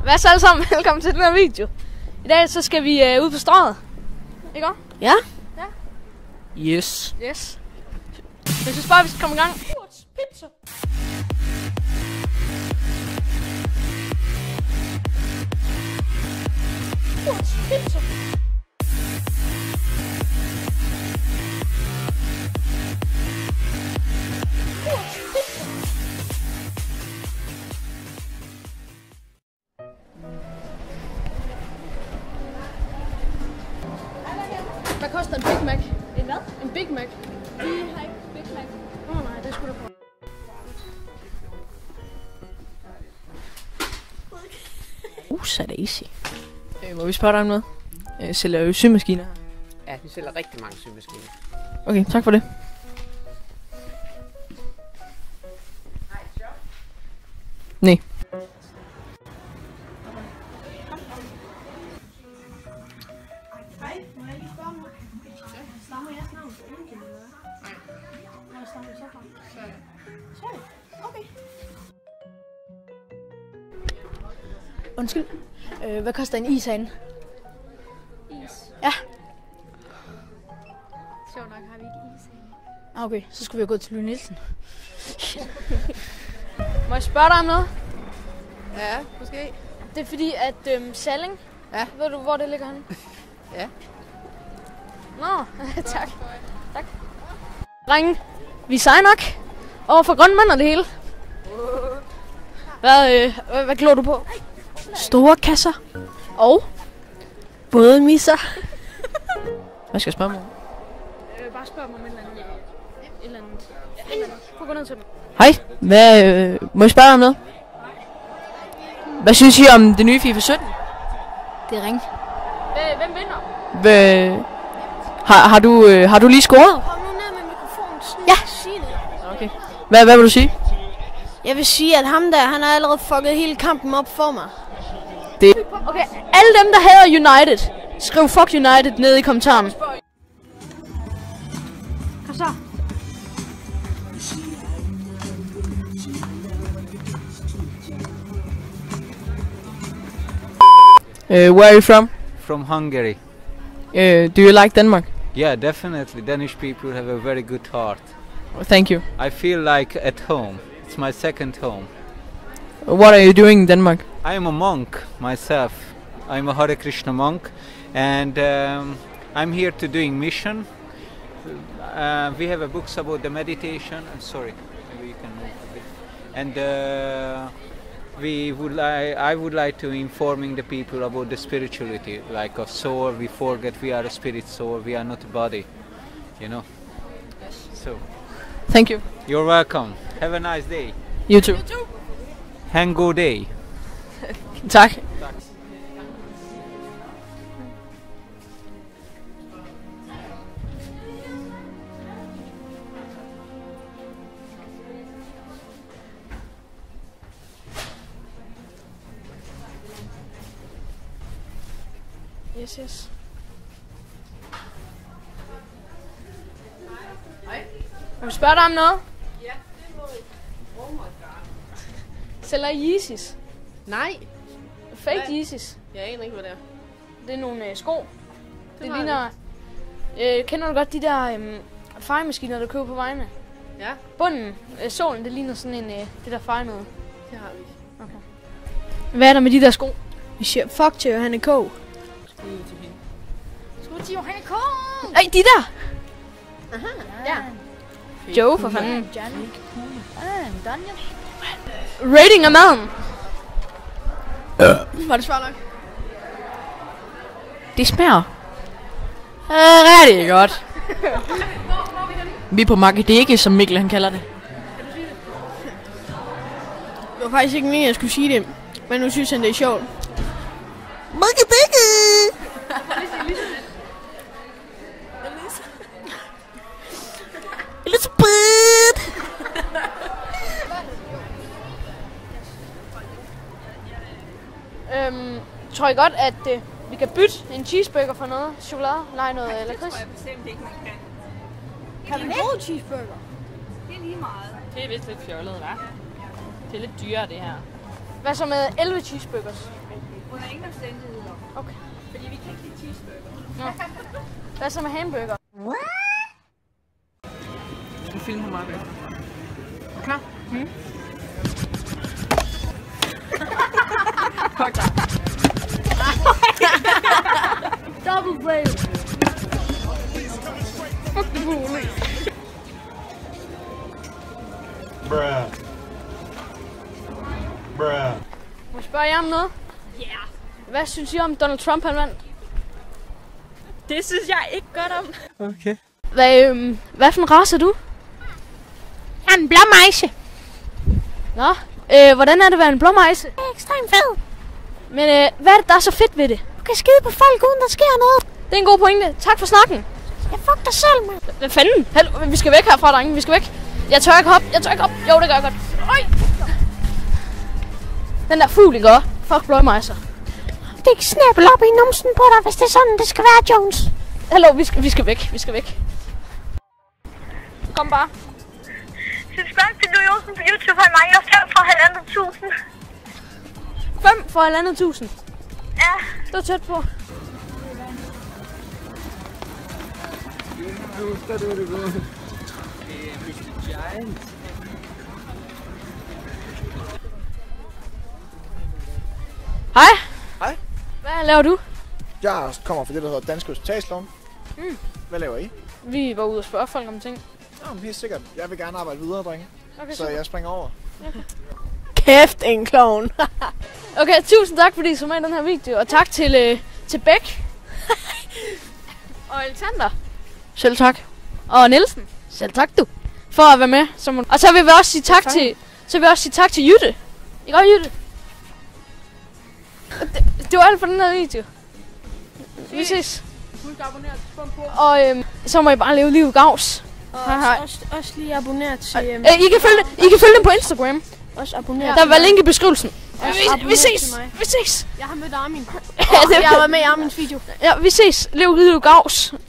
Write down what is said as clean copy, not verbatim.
Hvad så alle sammen? Velkommen til den her video. I dag så skal vi ud på Strøget. Ikke også? Ja. Ja. Yes. Yes. Jeg synes bare, vi skal komme i gang. Pizza. Pizza. Hvad koster en Big Mac? En hvad? En Big Mac. Vi har ikke Big Mac. Nej, det skulle du på. Så er det easy. Må vi spørge dig om noget? Sælger jo symaskiner her. Ja, vi sælger rigtig mange symaskiner. Okay, tak for det. Nej. Hej, må jeg lige spørge mig? Stammer jeres navn fra Indien, eller hvad? Nej. Hvor stammer I så fra? Sverige. Okay. Undskyld. Hvad koster en is herinde? Is. Ja. Sjovt nok har vi ikke is herinde. Okay, så skulle vi have gået til Louis Nielsen. Må jeg spørge dig om noget? Ja, måske. Det er fordi, at Salling, Ja. ved du, hvor det ligger henne? Ja. Nå, tak. Tak. Drenge, vi er seje nok. Over for grønmænd og det hele. Hvad glor du på? Store kasser. Og? Både misser. Hvad skal jeg spørge mig om? Bare spørg mig om et eller andet. Prøv at gå ned til dem. Hej. Hvad, må jeg spørge dig om noget? Hvad synes I om det nye FIFA 17? Det er ring. Hvem vinder? Har du lige scoret? Kom nu ned med mikrofonen. Ja. Sig det. Okay. Hvad vil du sige? Jeg vil sige, at ham der, han har allerede fucket hele kampen op for mig. Okay, alle dem, der hader United, skriv fuck United ned i kommentaren. Kom så. Where are you from? From Hungary. Do you like Denmark? Yeah, definitely. Danish people have a very good heart. Thank you. I feel like at home. It's my second home. What are you doing in Denmark? I am a monk myself. I'm a Hare Krishna monk, and I'm here to doing mission. We have a books about the meditation. I'm sorry, maybe you can move a bit. And I would like to informing the people about the spirituality, like of soul. We forget we are a spirit soul. We are not a body, you know. Yes. So, Thank you. you're welcome. Have a nice day. You too. Hang god day. Tak. Yes. Må vi spørge dig om noget? Ja, det må vi. Oh my god. Sælger I Yeezys? Nej, Fake Hvad? Yeezys. jeg aner ikke, hvad det er. Det er nogle sko. Det har ligner... kender du godt de der fejemaskiner, du køber på vejene? Ja, Bunden, sålen, det ligner sådan en... det der feje noget. det har vi ikke. Hvad er der med de der sko? Vi siger fuck til Johanne K. Skud til hende. Skud til Johanne K. Ej, de der! Aha. Ja. Joe, for fanden. Daniel. Rating af maden. Var det svar nok? Det smager rigtig godt. Vi er på Makedække, som Mikkel han kalder det. Det var faktisk ikke meningen, jeg skulle sige det. Men nu synes han, det er sjovt. Makedække! Elizabeth! Tror I godt, at vi kan bytte en cheeseburger for noget chokolade? Nej, noget lakrids? Det tror jeg bestemt ikke, man kan. Kan vi bruge cheeseburger? Det er lige meget. Det er vist lidt fjollet, hva'? Det er lidt dyrere, det her. Hvad så med 11 cheeseburgers? Under ingen omstændigheder. Okay. Fordi vi kan ikke lide cheeseburger. Hvad så med hamburger? Du skal filme mig med. Klar? Double blade. Fuck the bully. Bruh. Bruh. Må jeg spørge jer om noget? Ja. Yeah. Hvad synes I om Donald Trump, han vandt? Det synes jeg ikke godt om. Okay. Hvad for en race er du? Jeg er en blåmejse. Nå, hvordan er det at være en blåmejse? Det er ekstremt fed. Men hvad er det, der er så fedt ved det? Du kan skide på folk, uden der sker noget. Det er en god pointe. Tak for snakken. Jeg fuck dig selv, mand. Hvad fanden? Vi skal væk herfra, drenge. Vi skal væk. Jeg tør ikke hoppe. Jo, det gør jeg godt. Øj! Den der fugl, ikke også? Fuck blåmejser. Det er ikke snabel op i numsen på dig, hvis det er sådan, det skal være, Jones. Hallo, vi skal væk. Vi skal væk. Kom bare. Subscribe til Louis Olsen på YouTube. Han mangler 5 for 1.500. 5 for 1.500. Ja. Det var tæt på. Hej. Hej. Hvad laver du? Jeg kommer fra det, der hedder Dansk Hospitalslån. Hvad laver I? Vi var ude og spørge folk om ting. Nå, helt sikkert. Jeg vil gerne arbejde videre, drenge. Okay, Så jeg springer over. Kæft, en klovn. Okay, tusind tak, fordi I så med i den her video. Og tak til Bæk. Og Alexander. Selv tak. Og Nielsen. Selv tak, du. For at være med. Og så vil vi også sige tak til Jytte. I går, Jytte. Det var alt for den her video. Vi ses. Husk at abonnere på Og så må I bare leve livet gavs. Hej. Også lige abonnere til... I kan følge dem på Instagram. Også abonnere. Der var link i beskrivelsen. Vi ses. til mig. Vi ses. Jeg har mødt Armin. Ja, Jeg har været med i Armins video. Ja, vi ses. Lev livet gavs.